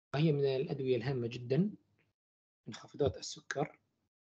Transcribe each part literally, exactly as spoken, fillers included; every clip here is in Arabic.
وهي من الأدوية الهامة جدًا منخفضات السكر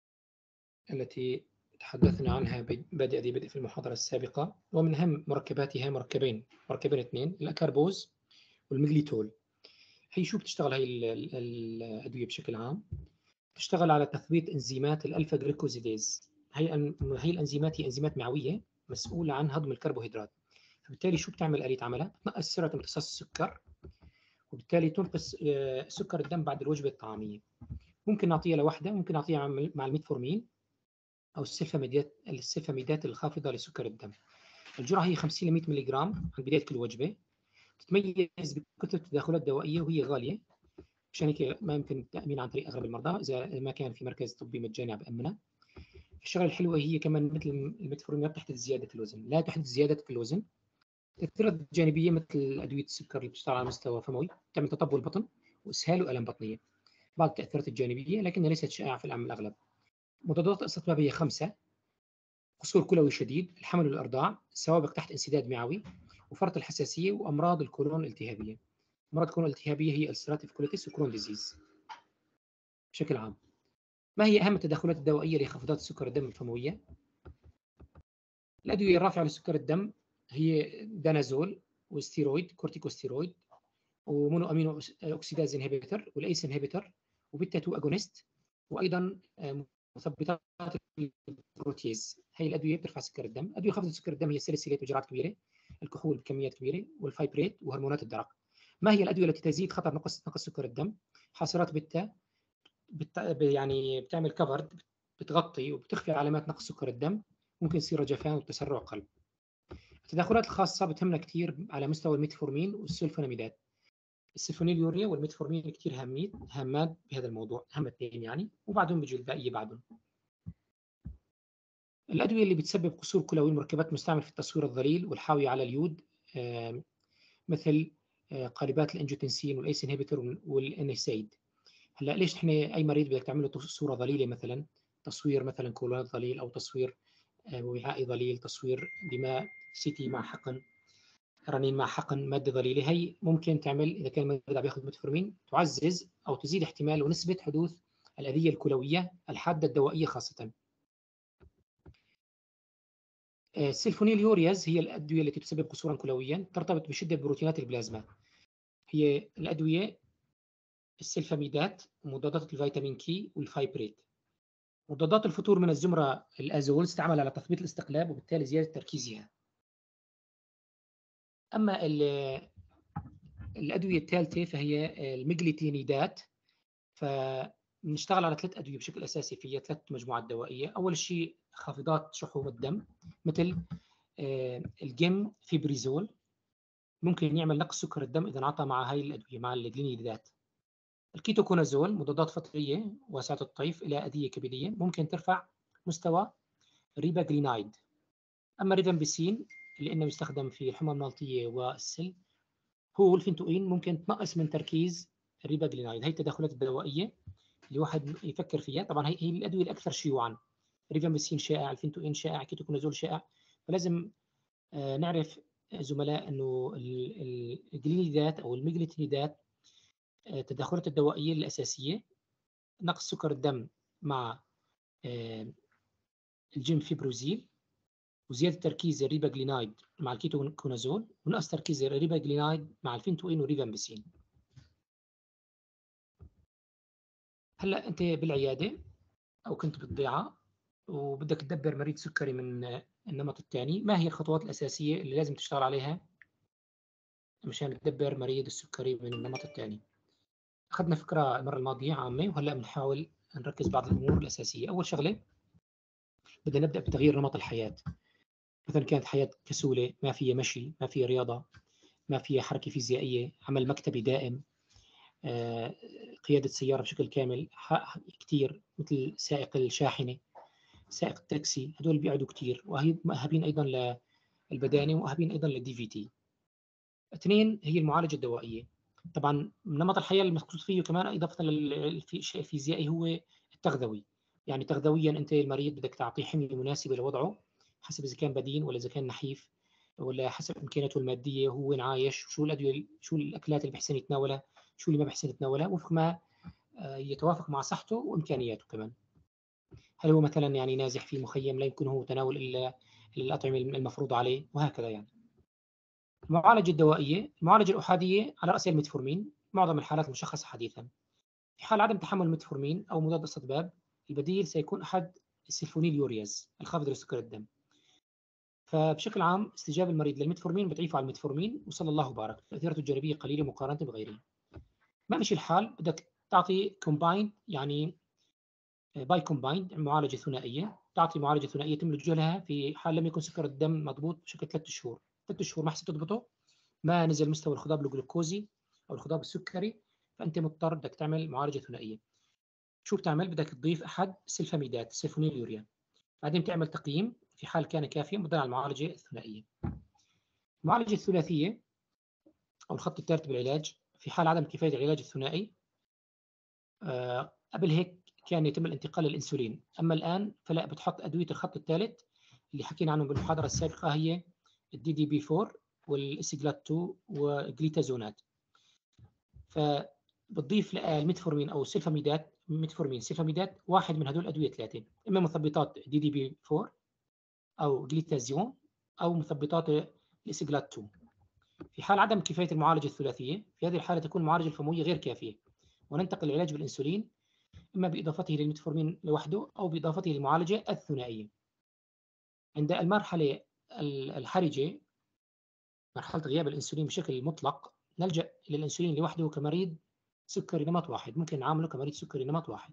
التي تحدثنا عنها بادئ بدء في المحاضرة السابقة، ومن أهم مركباتها مركبين، مركبين اثنين الأكاربوز والميغليتول. هي شو بتشتغل هي ال ال الأدوية بشكل عام؟ تشتغل على تثبيط إنزيمات الألفا جلوكوزيديز. هي هي الأنزيمات هي أنزيمات معوية مسؤولة عن هضم الكربوهيدرات. فبالتالي شو بتعمل آلية عملها؟ بتنقص سرعة امتصاص السكر، وبالتالي تنقص سكر الدم بعد الوجبة الطعامية. ممكن نعطيها لوحدها، ممكن نعطيها مع الميتفورمين أو السلفاميدات السلفاميدات الخافضة لسكر الدم. الجرعة هي خمسين ل مئة ملغ عن بداية كل وجبة. تتميز بكثرة التدخلات الدوائية وهي غالية، عشان هيك ما يمكن التأمين عن طريق أغلب المرضى، إذا ما كان في مركز طبي مجاني عم بأمنها. الشغلة الحلوة هي كمان مثل الميتفورمين ما بتحدث زيادة الوزن، لا تحدث زيادة في الوزن. التأثيرات الجانبية مثل أدوية السكر اللي بتشتغل على مستوى فموي تعمل تطبل البطن وإسهال وألم بطنية. بعض التأثيرات الجانبية لكنها ليست شائعة في الأغلب. مضادات الاستطباب هي خمسة: قصور كلوي شديد، الحمل والإرضاع، سوابق تحت انسداد معوي، وفرط الحساسية، وأمراض القولون الالتهابية. أمراض القولون الالتهابية هي السيراتيف كوليتس وكرون ديزيز بشكل عام. ما هي أهم التدخلات الدوائية لخفضات سكر الدم الفموية؟ الأدوية الرافعة لسكر الدم هي دانازول وستيرويد كورتيكوستيرويد ومونو أمينو أكسيداز انهبيتر والأيس انهبيتر وبيتا تو أجونست، وأيضا مثبطات البروتيز. هي الأدوية بترفع سكر الدم. أدوية خفض سكر الدم هي الساليسيليت بجرعات كبيرة، الكحول بكميات كبيرة، والفايبريت وهرمونات الدرق. ما هي الأدوية التي تزيد خطر نقص نقص سكر الدم؟ حاصرات بيتا بت... يعني بتعمل كفر، بتغطي وبتخفي علامات نقص سكر الدم، ممكن يصير جفان وتسرع قلب. التدخلات الخاصة بتهمنا كثير على مستوى الميتفورمين والسلفوناميدات. السلفونيليوريا والميتفورمين كثير هامين هامات بهذا الموضوع، هم اثنين يعني، وبعدهم بيجوا الباقية بعدهم. الأدوية اللي بتسبب قصور كلوي مركبات مستعمل في التصوير الظليل والحاوية على اليود، مثل قالبات الانجيوتنسين والايس انهبيتور والانيسايد. هلا ليش احنا اي مريض بدك تعمل له صوره ظليله، مثلا تصوير مثلا كولونات ظليل، او تصوير وعائي ظليل، تصوير دماء سي تي مع حقن، رنين مع حقن ماده ظليله، هي ممكن تعمل اذا كان المريض عم ياخذ ميتفورمين تعزز او تزيد احتمال ونسبه حدوث الاذيه الكلويه الحاده الدوائيه خاصه. السلفونيليورياز هي الادويه التي تسبب قصورا كلويا، ترتبط بشده بروتينات البلازما. هي الادويه السلفاميدات ومضادات الفيتامين كي والفايبريت. مضادات الفتور من الزمرة الازول تستعمل على تثبيط الاستقلاب وبالتالي زياده تركيزها. اما الادويه الثالثه فهي الميغليتينيدات. فنشتغل على ثلاث ادويه بشكل اساسي، فيها ثلاث مجموعات دوائيه. اول شيء خافضات شحوم الدم مثل الجيم فيبريزول، ممكن يعمل نقص سكر الدم اذا انعطى مع هاي الادويه مع الجلينيدات. الكيتوكونازول مضادات فطريه واسعه الطيف الى اذيه كبديه، ممكن ترفع مستوى ريباجلينايد. اما ريفامبيسين اللي انه يستخدم في الحمى النالطيه والسل، هو الفنتوين، ممكن تنقص من تركيز الريباجلينايد. هي التدخلات الدوائيه اللي واحد يفكر فيها. طبعا هي هي الادويه الاكثر شيوعا. ريفامبيسين شائع، الفنتوين شائع، كيتوكونازول شائع. فلازم آه نعرف زملاء انه الجلينيدات او الميغليتينيدات التدخلات الدوائيه الاساسيه نقص سكر الدم مع الجيم فيبروزيل، وزياده تركيز الريباجلينايد مع الكيتوكونازول، ونقص تركيز الريباجلينايد مع الفنتوين والريفامبيسين. هلا انت بالعياده او كنت بالضيعه وبدك تدبر مريض سكري من النمط الثاني، ما هي الخطوات الاساسيه اللي لازم تشتغل عليها مشان تدبر مريض السكري من النمط الثاني؟ اخذنا فكره المره الماضيه عامه، وهلا بنحاول نركز بعض الامور الاساسيه. اول شغله بدنا نبدا بتغيير نمط الحياه. مثلا كانت حياه كسوله، ما فيها مشي، ما فيها رياضه، ما فيها حركه فيزيائيه، عمل مكتبي دائم، آه، قياده سياره بشكل كامل كثير، مثل سائق الشاحنه، سائق التاكسي، هدول بيقعدوا كثير ومؤهبين ايضا للبدانه ومؤهبين ايضا للدي في تي. اثنين هي المعالجه الدوائيه. طبعا نمط الحياه المقصود فيه كمان اضافه للشيء الفيزيائي هو التغذوي. يعني تغذويا انت المريض بدك تعطيه حميه مناسبه لوضعه، حسب اذا كان بدين ولا اذا كان نحيف، ولا حسب امكانياته الماديه وهو وين عايش، شو الادويه شو الاكلات اللي بيحسن يتناولها. شو اللي ما بحسن يتناوله وفق ما يتوافق مع صحته وامكانياته كمان. هل هو مثلا يعني نازح في مخيم لا يمكنه تناول الا الاطعمه المفروضه عليه وهكذا يعني. المعالجه الدوائيه، المعالجه الاحاديه على راسها الميتفورمين، معظم الحالات مشخصه حديثا. في حال عدم تحمل الميتفورمين او مضاد استطباب، البديل سيكون احد السلفونيل يورياز الخافض لسكر الدم. فبشكل عام استجابه المريض للميتفورمين بتضعيفه على الميتفورمين وصلى الله وبارك، تاثيراته الجانبيه قليله مقارنه بغيره. ما مشي الحال بدك تعطي كومبايند، يعني باي كومبايند، معالجه ثنائيه، تعطي معالجه ثنائيه تملك جهلها في حال لم يكن سكر الدم مضبوط بشكل ثلاث شهور، ثلاث شهور ما حسيت تضبطه، ما نزل مستوى الخضاب الجلوكوزي او الخضاب السكري، فانت مضطر بدك تعمل معالجه ثنائيه. شو بتعمل؟ بدك تضيف احد السلفاميدات، سلفونيل يوريا، بعدين تعمل تقييم، في حال كان كافيا بتضل على المعالجه الثنائيه. المعالجه الثلاثيه او الخط الثالث بالعلاج في حال عدم كفايه العلاج الثنائي. آه قبل هيك كان يتم الانتقال للانسولين، اما الان فلا، بتحط ادويه الخط الثالث اللي حكينا عنهم بالمحاضره السابقه، هي الدي دي بي أربعة والاسجلات اثنين وجليتازونات. فبتضيف الميتفورمين او السلفاميدات، ميتفورمين سلفاميدات، واحد من هدول الادويه ثلاثه، اما مثبطات دي دي بي أربعة او جليتازيون او مثبطات الاسجلات اثنين. في حال عدم كفايه المعالجه الثلاثيه، في هذه الحاله تكون المعالجه الفمويه غير كافيه، وننتقل للعلاج بالانسولين، اما باضافته للميتفورمين لوحده او باضافته للمعالجه الثنائيه. عند المرحله الحرجه، مرحله غياب الانسولين بشكل مطلق، نلجا للانسولين لوحده كمريض سكري نمط واحد، ممكن نعامله كمريض سكري نمط واحد.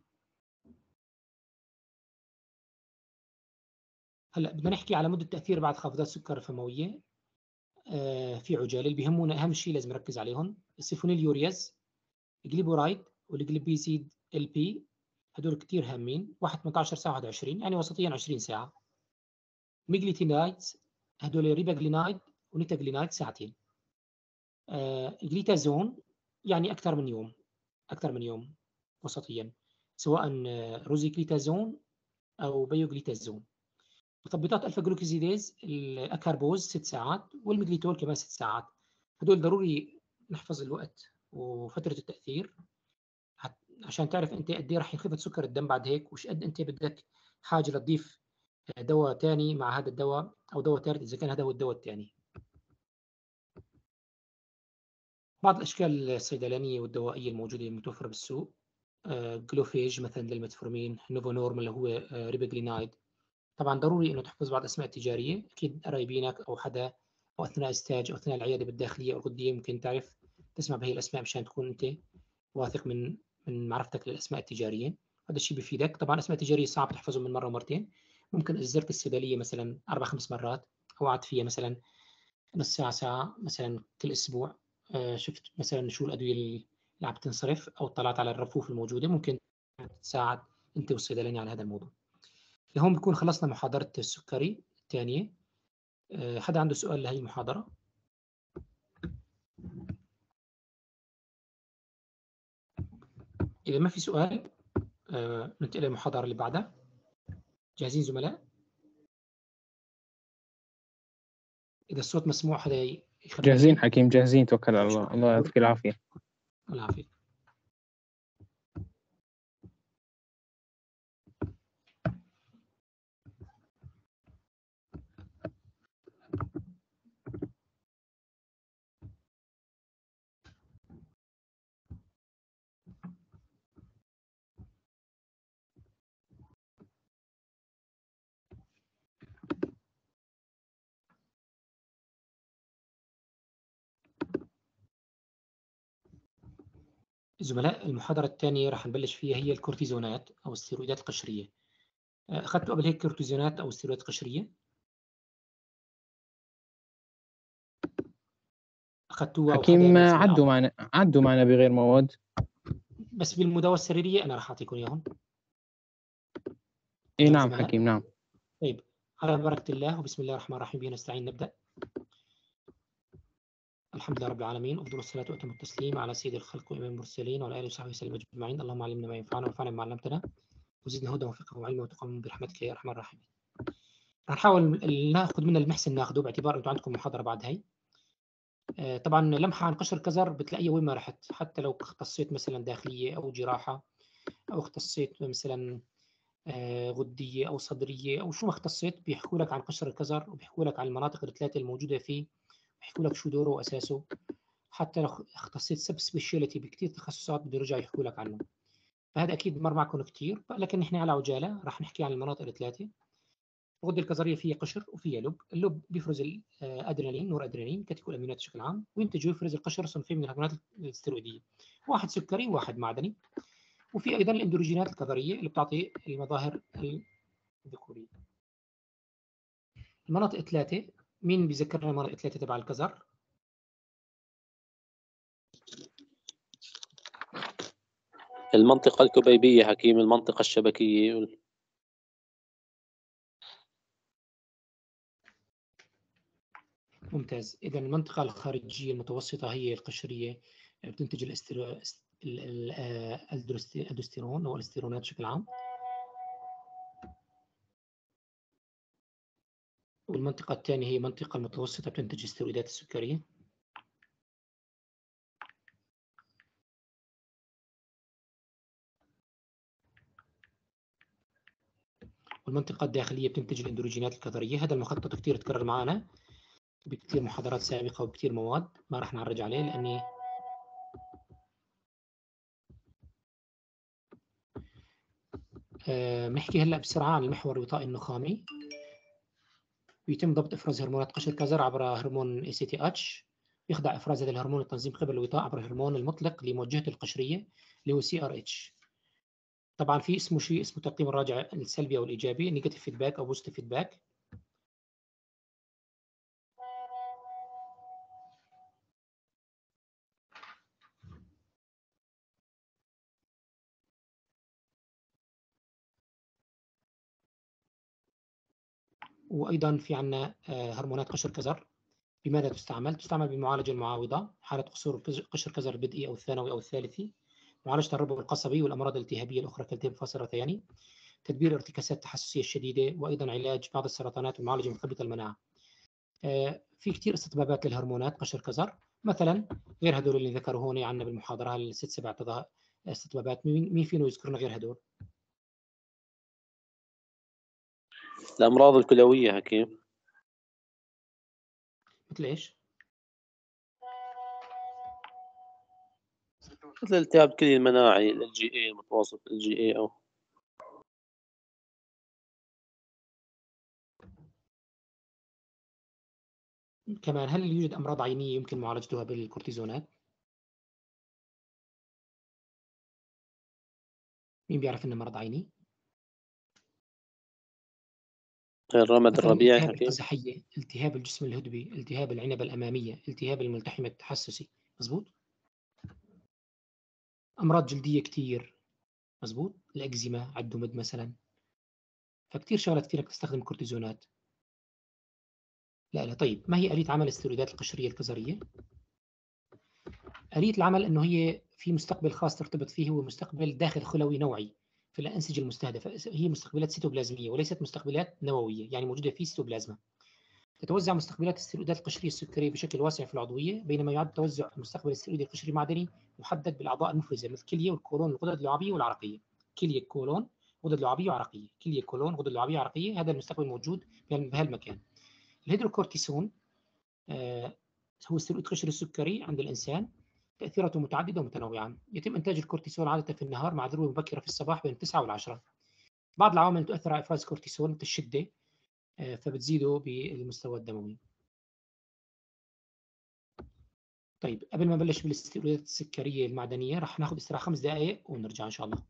هلا بدنا نحكي على مده تاثير بعد خفضات السكر الفمويه. آه في عجاله اللي بيهمونا، اهم شيء لازم نركز عليهم: السيفونيل يورياز، الجليبورايد والجليبيزيد ال بي، هدول كثير هامين، واحد ثمانية عشر ساعه واحد وعشرين، يعني وسطيا عشرين ساعه. ميجليتينايدز، هدول ريباجلينايد ونيتاجلينايد ساعتين. آه جليتازون يعني اكثر من يوم، اكثر من يوم وسطيا، سواء روزيكليتازون او بيوجليتازون. مثبطات الفا جلوكوزيديز، الاكاربوز ست ساعات، والميجليتول كمان ست ساعات. هدول ضروري نحفظ الوقت وفتره التاثير عشان تعرف انت قد ايه راح ينخفض سكر الدم بعد هيك، وش قد انت بدك حاجه لتضيف دواء ثاني مع هذا الدواء او دواء ثالث اذا كان هذا هو الدواء الثاني. بعض الاشكال الصيدلانيه والدوائيه الموجوده المتوفره بالسوق: جلوفيج مثلا للمتفورمين، نوفونورم اللي هو ريباجلينايد. طبعا ضروري انه تحفظ بعض الاسماء التجاريه، اكيد قرايبينك او حدا او اثناء الستاج او اثناء العياده بالداخليه او الغديه ممكن تعرف تسمع بهي الاسماء مشان تكون انت واثق من من معرفتك للاسماء التجاريه. هذا الشيء بيفيدك. طبعا الاسماء التجاريه صعب تحفظهم من مره ومرتين، ممكن اذا زرت الصيدليه مثلا اربع خمس مرات او قعدت فيها مثلا نص ساعه ساعه مثلا كل اسبوع، شفت مثلا شو الادويه اللي عم تنصرف او اطلعت على الرفوف الموجوده، ممكن تساعد انت والصيدلاني على هذا الموضوع. لهون بنكون خلصنا محاضره السكري الثانيه. حدا عنده سؤال لهي المحاضره؟ اذا ما في سؤال ننتقل للمحاضره اللي بعدها. جاهزين زملاء؟ اذا الصوت مسموع حدا يخبرني. جاهزين حكيم، جاهزين، توكل على الله. الله يعطيك العافيه. الله يعافيك. زملاء المحاضرة الثانية راح نبلش فيها هي الكورتيزونات أو الستيرويدات القشرية. أخذتوا قبل هيك كورتيزونات أو ستيرويدات قشرية؟ أخذتوها أو حكيم حدا عدوا معنا عدوا معنا بغير مواد، بس بالمداولة السريرية أنا راح أعطيكم إياهم. اي نعم حكيم، نعم. طيب، على بركة الله وبسم الله الرحمن الرحيم، به نستعين. نبدأ. الحمد لله رب العالمين، أفضل الصلاة وأتم التسليم على سيد الخلق وإمام المرسلين وعلى آله وصحبه وسلم أجمعين. اللهم علمنا ما ينفعنا وانفعنا بما علمتنا وزدنا هدى وفقه وعلما وتقى برحمتك يا أرحم الراحمين. رح نحاول ناخذ من المحسن ناخذه باعتبار أنتم عندكم محاضرة بعد هي. آه، طبعا لمحة عن قشر كزر بتلاقيها وين ما رحت، حتى لو اختصيت مثلا داخلية أو جراحة، أو اختصيت مثلا آه، غدية أو صدرية أو شو ما اختصيت، بيحكوا لك عن قشر الكزر وبيحكوا لك عن المناطق الثلاثة الموجودة فيه، بيحكوا لك شو دوره وأساسه. حتى لو اختصيت سب سبيشاليتي بكثير تخصصات بده يرجع يحكوا لك عنه. فهذا أكيد مر معكم كثير، لكن نحن على عجالة راح نحكي عن المناطق الثلاثة. الغدة الكظرية فيها قشر وفيها لب. اللب بيفرز الأدرينالين، نور أدرينالين، كاتيكول أمينات بشكل عام، وينتج ويفرز القشر صنفين من الهرمونات الستيرويدية، واحد سكري وواحد معدني. وفي أيضا الإندروجينات الكظرية اللي بتعطي المظاهر الذكورية. المناطق الثلاثة، مين بيذكرنا المناطق الثلاثة تبع الكظر؟ المنطقة الكبيبية حكيم، المنطقة الشبكية. ممتاز. إذا المنطقة الخارجية المتوسطة هي القشرية، بتنتج الاسترو... الألدوستيرون أو الاستيرونات بشكل عام. والمنطقة الثانية هي منطقة المتوسطة بتنتج الاسترويدات السكرية. والمنطقة الداخلية بتنتج الإندروجينات الكظرية. هذا المخطط كثير تكرر معنا بكثير محاضرات سابقة وبكثير مواد، ما راح نعرج عليه لأني آه نحكي هلا بسرعة عن المحور الوطائي النخامي. بيتم ضبط إفراز هرمونات قشر كزر عبر هرمون اي سي تي اتش. يخضع إفراز هذا الهرمون لتنظيم قبل الوطاء عبر الهرمون المطلق لموجهة القشرية اللي هو سي ار اتش. طبعا في اسمه شيء اسمه تقييم الراجع السلبي أو الإيجابي، نيجاتيف فيدباك أو بوزيتيف فيدباك. وأيضا في عندنا هرمونات قشر كزر. بماذا تستعمل؟ تستعمل بالمعالجة المعاوضة حالة قصور قشر كزر البدئي أو الثانوي أو الثالثي، معالجة الربو القصبي والأمراض الالتهابية الأخرى كالتهاب فصل الرثياني، تدبير الارتكاسات التحسسية الشديدة، وأيضا علاج بعض السرطانات ومعالجة مثبطة المناعة. في كثير استطبابات للهرمونات قشر كزر، مثلا غير هدول اللي ذكروا هون عندنا بالمحاضرة الست سبع استطبابات. مين فينا يذكرنا غير هدول؟ الأمراض الكلوية حكيم. مثل إيش؟ مثل التهاب الكلي المناعي، الجي اي المتوسط، الجي اي او كمان هل يوجد أمراض عينية يمكن معالجتها بالكورتيزونات؟ مين بيعرف إنه مرض عيني؟ الرمد مثلا الربيعي التهاب حكيم. القزحية، التهاب الجسم الهدبي، التهاب العنبة الأمامية، التهاب الملتحم التحسسي. مزبوط؟ أمراض جلدية كتير. مزبوط؟ الأكزيما، عالدمد مثلا. فكتير شغلات كتير تستخدم الكورتيزونات. لا لا. طيب ما هي آلية عمل الاسترويدات القشرية الكظرية؟ آلية العمل إنه هي في مستقبل خاص ترتبط فيه، هو مستقبل داخل خلوي نوعي في الأنسجة المستهدفة. هي مستقبلات سيتوبلازمية وليست مستقبلات نووية، يعني موجودة في سيتوبلازما. تتوزع مستقبلات الاسترويدات القشرية السكرية بشكل واسع في العضوية، بينما يعد توزع مستقبل الاسترويد القشري المعدني محدد بالأعضاء المفرزة مثل الكلية والكولون والغدد اللعابية والعرقية. كلية، كولون، غدد لعابية وعرقية. كلية، كولون، غدد لعابية وعرقية. هذا المستقبل موجود بهالمكان. الهيدروكورتيسون آه هو استرويد قشري السكري عند الإنسان، تأثيراته متعددة ومتنوعة. يتم إنتاج الكورتيسون عادة في النهار مع ذروة مبكرة في الصباح بين التسعة والعشرة. بعض العوامل تؤثر على إفراز الكورتيسون مثل الشدة، آه فبتزيده بالمستوى الدموي. طيب قبل ما نبلش بالاسترويدات السكريه المعدنيه راح ناخذ استراحه خمس دقائق ونرجع ان شاء الله.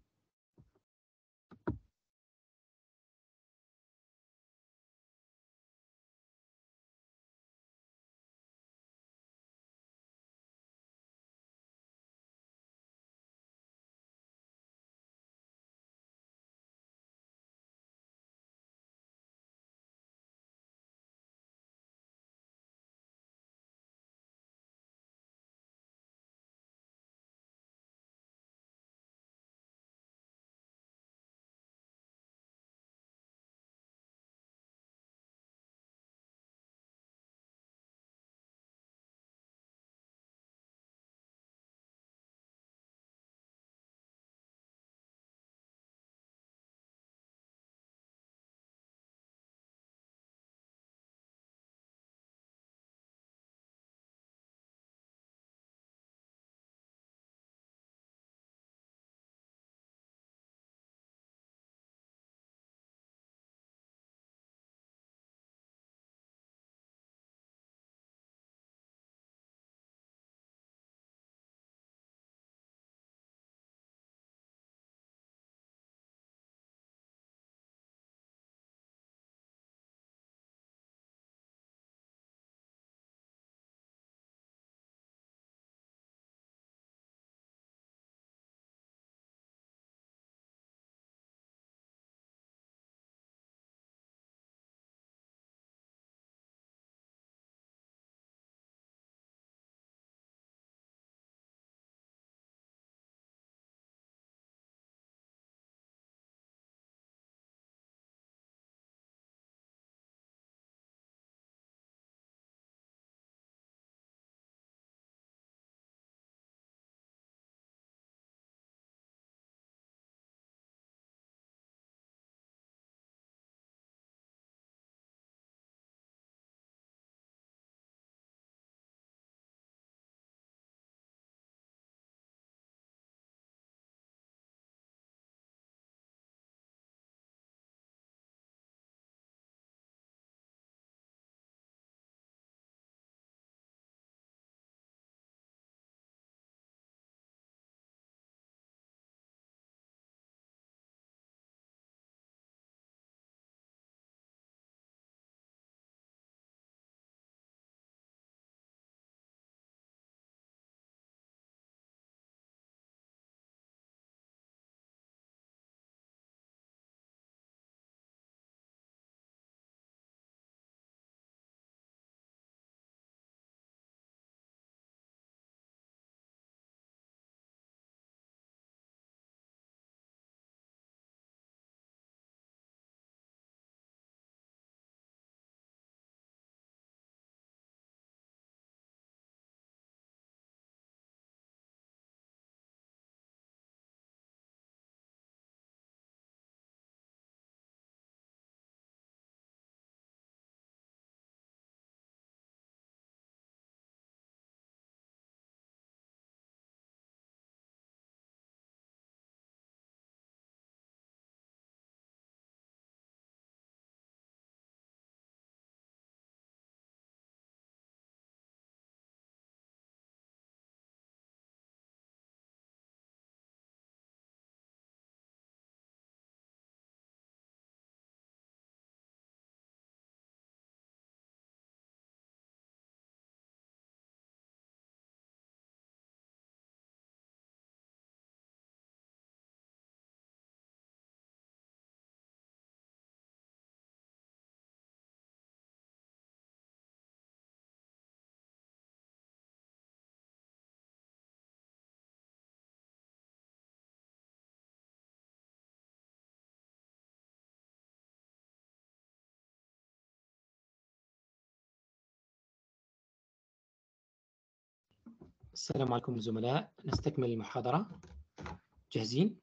السلام عليكم زملاء، نستكمل المحاضرة. جاهزين؟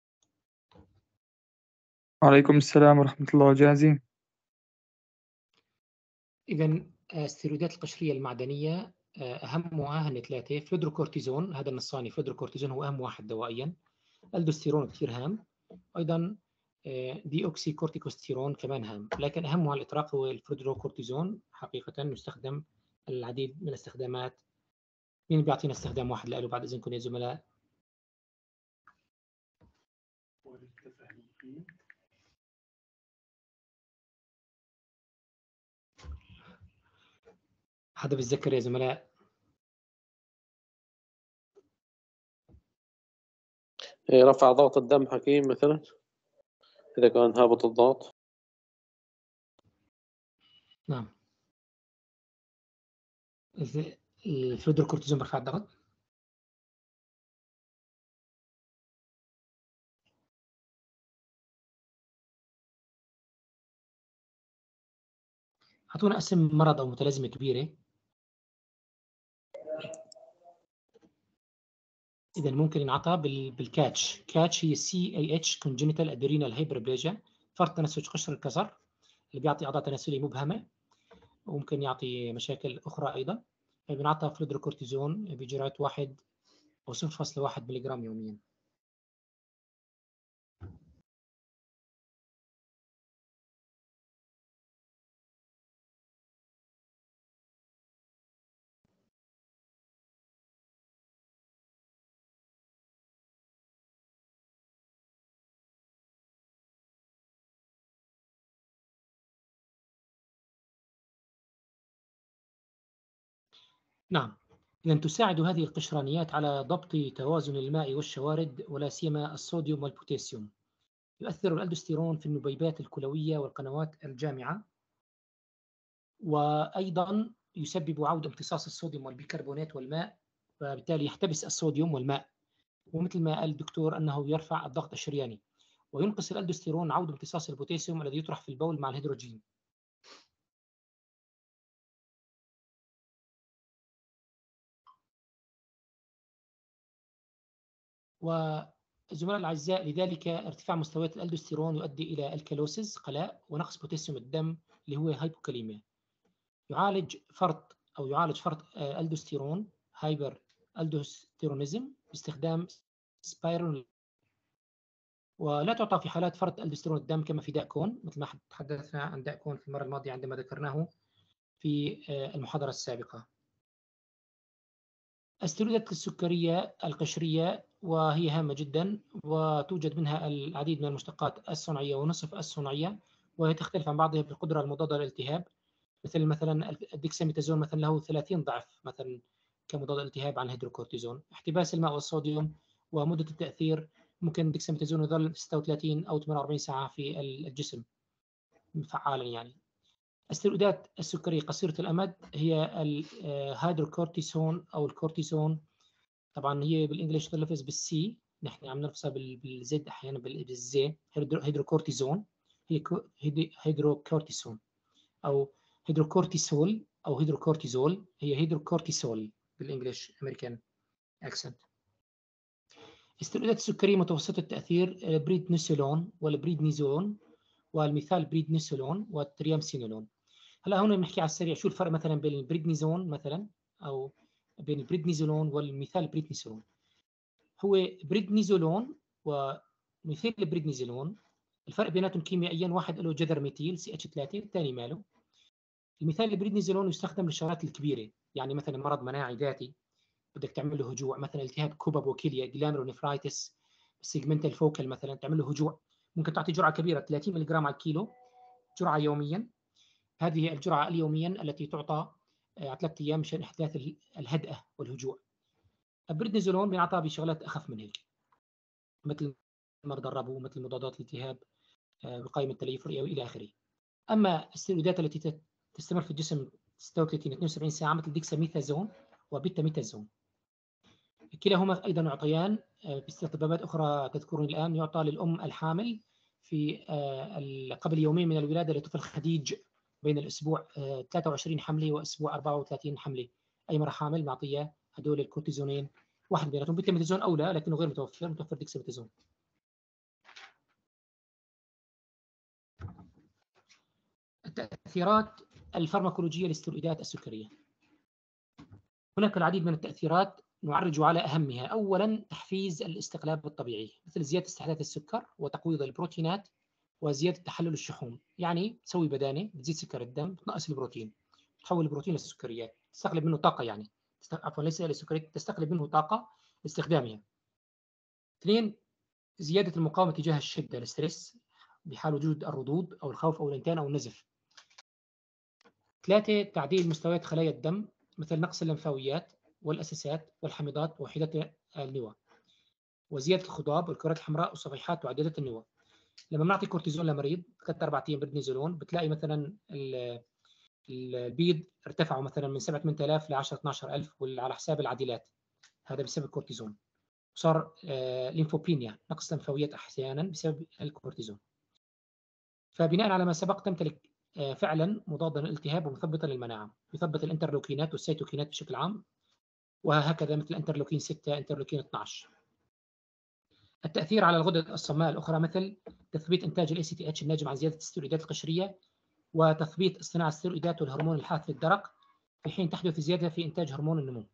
وعليكم السلام ورحمة الله. جاهزين؟ إذا الستيرويدات القشرية المعدنية أهمها هن ثلاثة. فلودروكورتيزون، هذا النصاني فلودروكورتيزون هو أهم واحد دوائيا. الدوستيرون كثير هام، أيضا دي أوكسي كورتيكوستيرون كمان هام، لكن أهمها على الإطلاق هو الفلودروكورتيزون. حقيقة يستخدم العديد من الاستخدامات. مين بيعطينا استخدام واحد له بعد إذنكم يا زملاء؟ حدا بيتذكر يا زملاء؟ إيه، رفع ضغط الدم حكيم مثلا إذا كان هابط الضغط. نعم، الفلودروكورتيزون برفع الضغط. أعطونا اسم مرض أو متلازمة كبيرة. إذا ممكن ينعطى بالكاتش. كاتش هي سي اي اتش congenital adrenal hyperplasia، فرط تنسج قشر الكسر اللي بيعطي أعضاء تناسلية مبهمة، وممكن يعطي مشاكل أخرى أيضا. بنعطى فلودروكورتيزون بجرعة واحد أو صفر فاصلة واحد ملغ يوميا. نعم، إذا تساعد هذه القشرانيات على ضبط توازن الماء والشوارد، ولا سيما الصوديوم والبوتاسيوم. يؤثر الألدوستيرون في النبيبات الكلوية والقنوات الجامعة، وأيضا يسبب عودة امتصاص الصوديوم والبيكربونات والماء، وبالتالي يحتبس الصوديوم والماء. ومثل ما قال الدكتور أنه يرفع الضغط الشرياني، وينقص الألدوستيرون عودة امتصاص البوتاسيوم الذي يطرح في البول مع الهيدروجين. والزملاء الأعزاء، لذلك ارتفاع مستويات الألدوستيرون يؤدي إلى الكالوسيس قلاء، ونقص بوتاسيوم الدم اللي هو هايبوكاليميا. يعالج فرط أو يعالج فرط الدوستيرون هايبر الدوستيرونيزم باستخدام سبايرون، ولا تعطى في حالات فرط الدوستيرون الدم كما في داء كون، مثل ما تحدثنا عن داء كون في المرة الماضية عندما ذكرناه في المحاضرة السابقة. الستيرويدات السكرية القشرية وهي هامة جدا، وتوجد منها العديد من المشتقات الصناعية ونصف الصناعية، وهي تختلف عن بعضها بالقدرة المضادة للالتهاب. مثل مثلا الديكساميتازون مثلا له ثلاثين ضعف مثلا كمضاد التهاب عن الهيدروكورتيزون. احتباس الماء والصوديوم ومدة التأثير، ممكن الديكساميتازون يظل ستة وثلاثين أو ثمانية وأربعين ساعة في الجسم فعالا. يعني الستيرويدات السكرية قصيرة الأمد هي الهيدروكورتيزون أو الكورتيزون. طبعا هي بالإنجليش تلفظ بالسي، نحن عم نلفظها بالزد أحيانا بالزي. هيدروكورتيزون هي هيدروكورتيزون أو هيدروكورتيسول أو هيدروكورتيزول، هي هيدروكورتيسول بالإنجليش أمريكان أكسنت. الستيرويدات السكرية متوسطة التأثير بريدنيسولون والبريدنيزولون، والمثال بريدنيسولون والتريامسينولون. هلا هون بنحكي على السريع شو الفرق مثلا بين البريدنيزون مثلا أو بين البريدنيزولون والمثال بريدنيسولون. هو بريدنيزولون ومثال البريدنيزولون الفرق بيناتهم كيميائيا، واحد له جذر ميثيل سي اتش ثلاثة، الثاني ماله. المثال البريدنيزولون يستخدم للشغلات الكبيره، يعني مثلا مرض مناعي ذاتي بدك تعمل له هجوع، مثلا التهاب كبب وكليه جلامرونيفرايتس سيجمنتال فوكال مثلا، تعمل له هجوع، ممكن تعطي جرعه كبيره ثلاثين ملغ على الكيلو جرعه يوميا. هذه الجرعه اليوميا التي تعطى على ثلاث ايام مشان احداث الهدأه والهجوع. البريدنيزولون بينعطى بشغلات اخف من هيك، مثل مرضى الربو، مثل مضادات الالتهاب، وقايه من التليف الى اخره. اما الستيرويدات التي تستمر في الجسم ستة وثلاثين اثنين وسبعين ساعة مثل ديكساميثازون وبيتاميثازون، كلاهما أيضا يعطيان باستخدامات أخرى تذكرون الآن. يعطى للأم الحامل في قبل يومين من الولادة لطفل خديج بين الأسبوع ثلاثة وعشرين حملة وأسبوع أربعة وثلاثين حملة. أي مرة حامل معطية هدول الكورتيزونين، واحد بيناتهم بيتاميتازون أولى لكنه غير متوفر، متوفر ديكساميتازون. التأثيرات الفارماكولوجية للستيرويدات السكرية. هناك العديد من التأثيرات نعرج على أهمها. أولاً تحفيز الاستقلاب الطبيعي مثل زيادة استحداث السكر وتقويض البروتينات وزيادة تحلل الشحوم. يعني تسوي بدانة بتزيد سكر الدم، بتنقص البروتين، تحول البروتين للسكريات، تستقلب منه طاقة، يعني عفوا ليس للسكريات، تستقلب منه طاقة لاستخدامها. اثنين زيادة المقاومة تجاه الشدة، الستريس، بحال وجود الردود أو الخوف أو الانتان أو النزف. ثلاثة تعديل مستويات خلايا الدم مثل نقص اللمفاويات والأساسات والحمضات ووحدات النواة، وزيادة الخضاب والكرات الحمراء والصفيحات وعدادات النواة. لما بنعطي كورتيزون لمريض ثلاث أربع أيام بريدنيزولون، بتلاقي مثلا البيض ارتفعوا مثلا من سبعة ثمانية آلاف ل عشرة اثناشر ألف على حساب العديلات، هذا بسبب الكورتيزون. صار آه ليمفوبينيا، نقص لمفاويات أحيانا بسبب الكورتيزون. فبناء على ما سبق تمتلك آه فعلا مضادا للالتهاب ومثبطا للمناعة، يثبط الانترلوكينات والسيتوكينات بشكل عام، وهكذا مثل انترلوكين ستة، انترلوكين اثناشر. التأثير على الغدد الصماء الأخرى مثل تثبيت إنتاج ال إيه سي تي إتش الناجم عن زيادة الستيرويدات القشرية، وتثبيت اصطناع الستيرويدات والهرمون الحاث للدرق في حين تحدث زيادة في إنتاج هرمون النمو.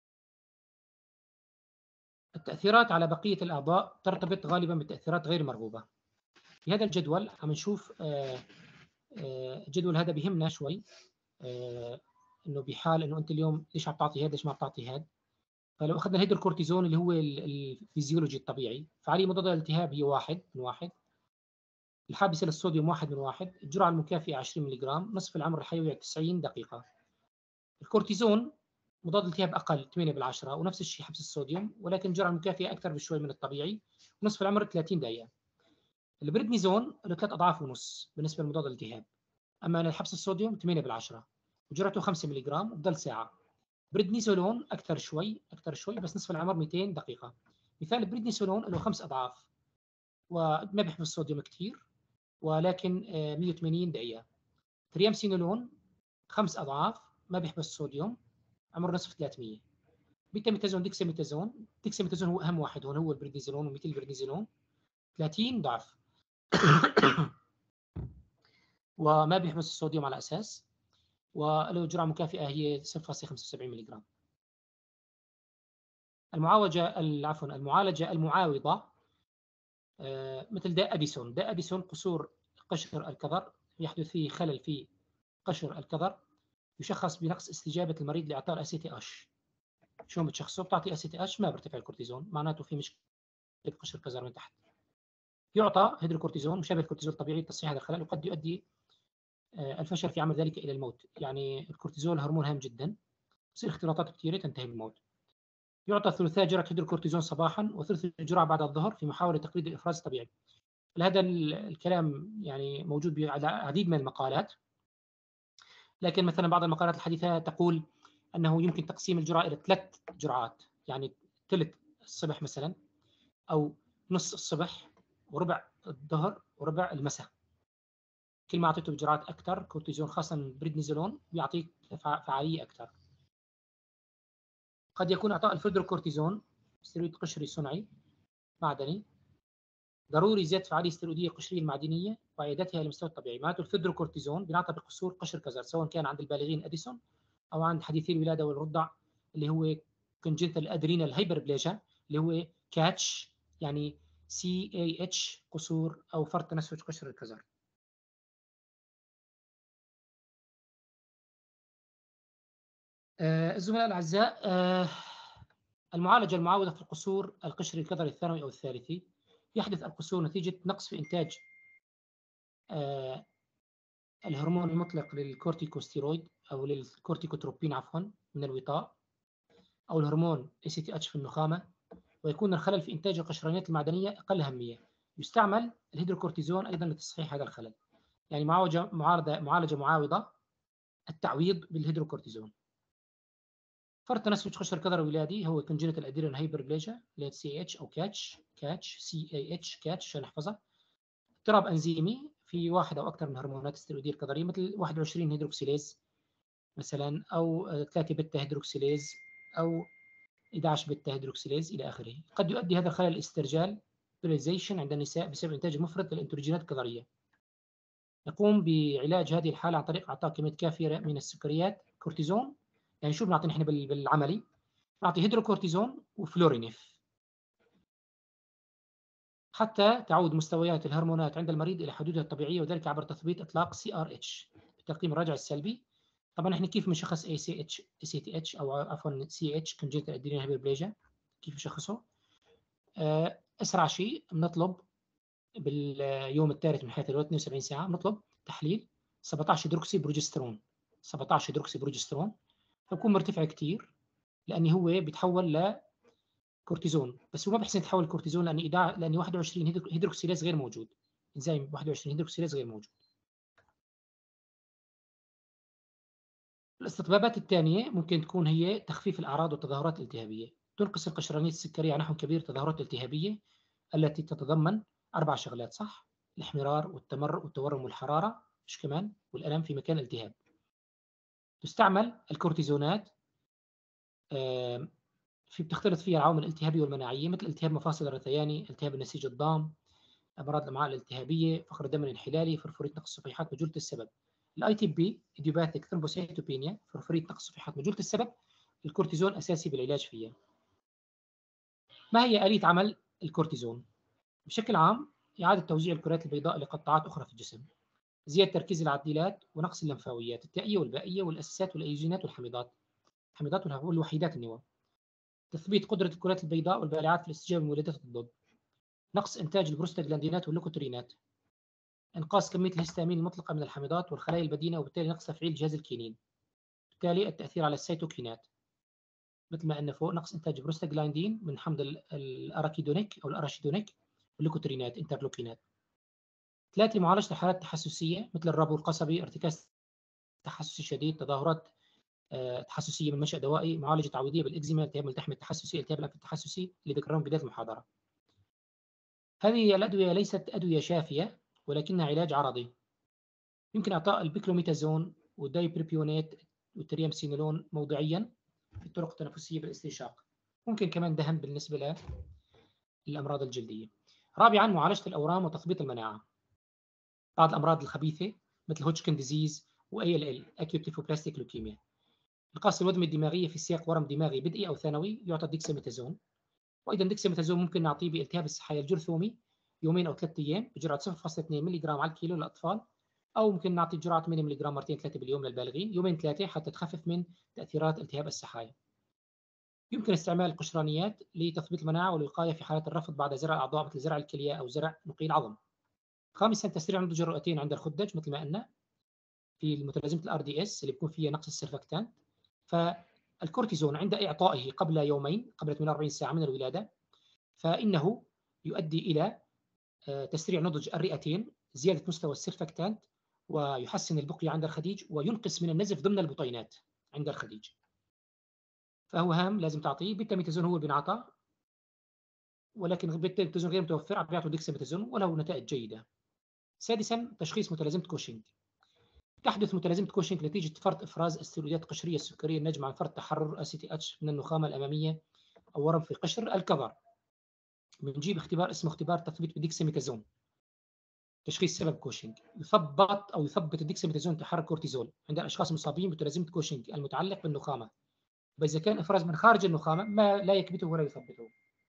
التأثيرات على بقية الأعضاء ترتبط غالبا بالتأثيرات غير مرغوبة. في هذا الجدول عم نشوف الجدول هذا بيهمنا شوي، إنه بحال إنه أنت اليوم ليش عم تعطي هذا ليش ما بتعطي هذا. فلو أخذنا الهيدروكورتيزون اللي هو الفيزيولوجي الطبيعي، فعالية مضادة للالتهاب هي واحد من واحد، الحابسة للصوديوم واحد من واحد، الجرعة المكافئة عشرين ملغ، نصف العمر الحيوي تسعين دقيقة. الكورتيزون مضاد التهاب أقل ثمانية بالعشرة، ونفس الشيء حبس الصوديوم، ولكن الجرعة المكافئة أكثر بشوي من الطبيعي، ونصف العمر ثلاثين دقيقة. البريدنيزون له ثلاث أضعاف ونص بالنسبة لمضاد الالتهاب، أما حبس الصوديوم ثمانية بالعشرة وجرعته خمسة ملغ وبضل ساعة. بريدنيزولون أكثر شوي أكثر شوي بس نصف العمر مئتين دقيقة. مثال البريدنيزولون له خمس أضعاف وما بيحبس الصوديوم كثير، ولكن مئة وثمانين دقيقة. تريامسينولون خمس أضعاف، ما بيحبس الصوديوم، عمر نصف ثلاثمئة. بيتاميتازون ديكساميتازون، ديكساميتازون هو أهم واحد هون، هو البريدنيزولون ومثل البريدنيزولون ثلاثين ضعف وما بيحبس الصوديوم على أساس، وله جرعة مكافئة هي صفر فاصلة خمسة وسبعين ملغ. المعالجة عفوا المعالجة المعاوضة مثل داء أديسون. داء أديسون قصور قشر الكظر، يحدث فيه خلل في قشر الكظر، يشخص بنقص استجابة المريض لإعطاء الأي سي تي إتش. شلون بتشخصه؟ بتعطي أي سي تي إتش ما بيرتفع الكورتيزون، معناته في مشكلة بقشر الكظر من تحت. يعطى هيدروكورتيزون مشابه الكورتيزون الطبيعي لتصحيح هذا الخلل، وقد يؤدي الفشل في عمل ذلك إلى الموت. يعني الكورتيزول هرمون هام جدا، تصير اختلاطات كثيرة تنتهي بالموت. يعطى ثلثي جرعة هيدروكورتيزون صباحا وثلث الجرعة بعد الظهر في محاولة تقليد الإفراز الطبيعي. هذا الكلام يعني موجود بعديد من المقالات، لكن مثلا بعض المقالات الحديثة تقول أنه يمكن تقسيم الجرعة إلى ثلاث جرعات، يعني ثلث الصبح مثلا، أو نص الصبح وربع الظهر وربع المساء. كل ما أعطيته بجرعات أكثر كورتيزون خاصة بريدنيزولون بيعطيك فعالية أكثر. قد يكون إعطاء الفلودروكورتيزون ستيرويد قشري صنعي معدني ضروري زيادة فعالية الستيرويدية القشرية المعدنية وإعادتها إلى المستوى الطبيعي. معناته الفلودروكورتيزون بينعطى بقصور قشر كظر، سواء كان عند البالغين أديسون أو عند حديثي الولادة والرضع اللي هو congenital adrenal hyperplasia اللي هو كاتش، يعني سي إيه إتش قصور أو فرط تنسج قشر الكظر. آه الزملاء الأعزاء، آه المعالجة المعاوضة في القصور القشري الكظري الثانوي أو الثالثي. يحدث القصور نتيجة نقص في إنتاج آه الهرمون المطلق للكورتيكوستيرويد أو للكورتيكوتروبين عفوا من الوطاء، أو الهرمون إيه سي تي إتش في النخامة، ويكون الخلل في إنتاج القشريات المعدنية أقل أهمية. يستعمل الهيدروكورتيزون أيضا لتصحيح هذا الخلل، يعني معالجة معارضة معالجة معاوضة، التعويض بالهيدروكورتيزون. فرط تنسج قشر الكظر الولادي هو congenital adrenal hyperplasia اللي هي سي إتش أو كاتش كاتش سي إيه إتش كاتش عشان نحفظها. اضطراب أنزيمي في واحد أو أكثر من هرمونات الستيرويدية الكظرية مثل واحد وعشرين هيدروكسيليز مثلا، أو ثلاثة بيتا هيدروكسيليز، أو إحدى عشر بيتا هيدروكسيليز إلى آخره. قد يؤدي هذا الخلل الاسترجال بيراليزيشن عند النساء بسبب إنتاج المفرط للأنتروجينات الكظرية. نقوم بعلاج هذه الحالة عن طريق إعطاء كمية كافية من السكريات كورتيزون. يعني شو بنعطي نحن بالعملي؟ نعطي هيدروكورتيزون وفلورينيف حتى تعود مستويات الهرمونات عند المريض إلى حدودها الطبيعية، وذلك عبر تثبيت إطلاق سي آر إتش بالتقييم الراجع السلبي. طبعا احنا كيف بنشخص اي سي اتش سي تي اتش او عفوا سي اتش كونجنتال ادرينال هايبربليجيا؟ كيف نشخصه؟ اسرع شيء بنطلب باليوم الثالث من حياة الولد اثنين وسبعين ساعة بنطلب تحليل سبعة عشر هيدروكسي بروجسترون. سبعة عشر هيدروكسي بروجسترون فبكون مرتفع كثير لأنه هو بيتحول لكورتيزون، بس هو ما بحسن يتحول لكورتيزون لأن إذا لأن واحد وعشرين هيدروكسيلاز غير موجود، انزيم واحد وعشرين هيدروكسيلاز غير موجود. الاستطبابات الثانية ممكن تكون هي تخفيف الأعراض والتظاهرات الالتهابية. تنقص القشرانية السكرية عن نحو كبير تظاهرات الالتهابية التي تتضمن أربع شغلات، صح؟ الاحمرار والتمرق والتورم والحرارة، مش كمان؟ والألم في مكان الالتهاب. تستعمل الكورتيزونات في بتختلط فيها العوامل الالتهابية والمناعية مثل التهاب مفاصل الرثياني، التهاب النسيج الضام، أمراض الأمعاء الالتهابية، فقر الدم الانحلالي، فرفورية نقص الصفيحات مجهولة السبب. الاي تي بي ايديوباثيك ثرومبوسيتوبينيا، فرفورية نقص الصفيحات مجهولة السبب، الكورتيزون أساسي بالعلاج فيها. ما هي آلية عمل الكورتيزون؟ بشكل عام إعادة توزيع الكرات البيضاء لقطاعات أخرى في الجسم، زيادة تركيز العديلات ونقص اللمفاويات التائية والبائية والأساسات والأيوجينات والحميضات، الحميضات والوحيدات النواة، تثبيت قدرة الكرات البيضاء والبالعات في الاستجابة لمولدات الضد، نقص إنتاج البروستاجلاندينات واللوكوترينات، إنقاص كمية الهستامين المطلقة من الحميضات والخلايا البدينة وبالتالي نقص تفعيل جهاز الكينين، بالتالي التأثير على السيتوكينات مثل ما قلنا فوق، نقص إنتاج بروستاجلاندين من حمض الأراكيدونيك أو الأراشيدونيك واللوكوترينات انترلوكينات. ثلاثة معالجة الحالات التحسسية مثل الربو القصبي، ارتكاز تحسسي شديد، تظاهرات تحسسية من منشأ دوائي، معالجة تعويضية بالإكزيما، التهاب ملتحم التحسسي، التهاب الأنف التحسسي اللي ذكرناهم بداية المحاضرة. هذه الأدوية ليست أدوية شافية ولكنها علاج عرضي. يمكن إعطاء البيكلوميتازون والدايبريبيونات والتريامسينولون موضعيا في الطرق التنفسية بالاستنشاق. ممكن كمان دهن بالنسبة للأمراض الجلدية. رابعا معالجة الأورام وتثبيط المناعة. بعض الأمراض الخبيثة مثل هوتشكن ديزيز وأي ال ال أكيوت ليفوبلاستيك لوكيميا. القاص الودم الدماغية في سياق ورم دماغي بدئي أو ثانوي يعطى ديكساميتازون، وأيضا ديكساميتازون ممكن نعطيه بالتهاب السحايا الجرثومي يومين أو ثلاثة أيام بجرعة صفر فاصلة اثنين ملغ على الكيلو للأطفال، أو ممكن نعطي جرعة ثمانية ملغ مرتين ثلاثة باليوم للبالغين يومين ثلاثة حتى تخفف من تأثيرات التهاب السحايا. يمكن استعمال القشرانيات لتثبيت المناعة والوقاية في حالة الرفض بعد زرع الأعضاء مثل زرع الكلية أو زرع نقي العظم. خامسا تسريع نضج الرئتين عند الخدج مثل ما قلنا في متلازمة الار دي اس اللي بيكون فيها نقص السيرفكتان. فالكورتيزون عند إعطائه قبل يومين قبل ثمانية وأربعين ساعة من الولادة فإنه يؤدي إلى تسريع نضج الرئتين، زيادة مستوى السيرفكتانت، ويحسن البقية عند الخديج، وينقص من النزف ضمن البطينات عند الخديج. فهو هام لازم تعطيه. بيتاميتازون هو اللي بينعطى، ولكن بيتاميتازون غير متوفر، عم بيعطوا ديكساميتازون وله نتائج جيدة. سادسا تشخيص متلازمة كوشنج. تحدث متلازمة كوشنج نتيجة فرط إفراز الستيرويدات القشرية السكرية الناجمة عن فرط تحرر أس تي اتش من النخامة الأمامية أو ورم في قشر الكظر. بنجيب اختبار اسمه اختبار تثبيت بديكساميتازون تشخيص سبب كوشنج. يثبط أو يثبت الديكساميتازون تحرك كورتيزول عند الأشخاص المصابين بمتلازمة كوشنج المتعلق بالنخامة، فإذا كان إفراز من خارج النخامة ما لا يكبته ولا يثبته.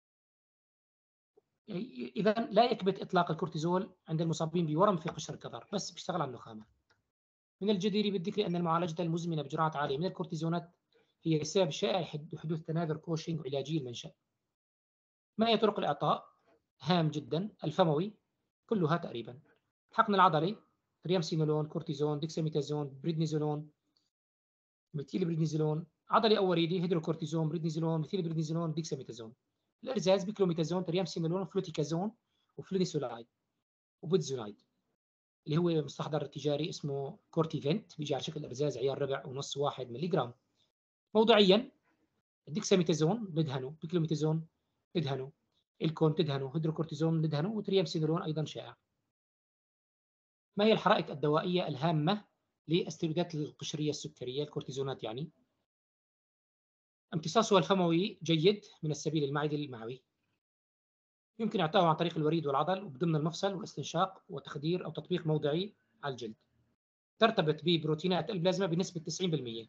إذا لا يكبت إطلاق الكورتيزول عند المصابين بورم في قشر الكظر، بس بيشتغل على النخامة. من الجدير بالذكر أن المعالجة المزمنة بجرعات عالية من الكورتيزونات هي سبب شائع حدوث تناثر كوشنج وعلاجي المنشأ. ما هي طرق الإعطاء؟ هام جدا. الفموي كلها تقريبا. الحقن العضلي تريامسينولون، كورتيزون، ديكساميتازون، بريدنيزولون، ميثيل بريدنيزولون. عضلي أو وريدي هيدروكورتيزون، بريدنيزولون، ميثيل بريدنيزولون، ديكساميتازون. الإرزاز بيكلوميتازون، تريامسينولون، فلوتيكازون، وفلونيسولايد وبودزولايد اللي هو مستحضر تجاري اسمه كورتيفنت بيجي على شكل ارزاز عيار ربع ونص واحد ملي جرام. موضعيا الديكساميتازون ندهنه، بيكلوميتازون ندهنه، الكون تدهنه، هيدروكورتيزون ندهنه، وتريامسينولون ايضا شائع. ما هي الحرائق الدوائيه الهامه للستيرويدات القشريه السكريه الكورتيزونات يعني؟ امتصاصه الفموي جيد من السبيل المعدي المعوي. يمكن إعطائه عن طريق الوريد والعضل وضمن المفصل والاستنشاق وتخدير أو تطبيق موضعي على الجلد. ترتبط ببروتينات البلازما بنسبة تسعين بالمئة،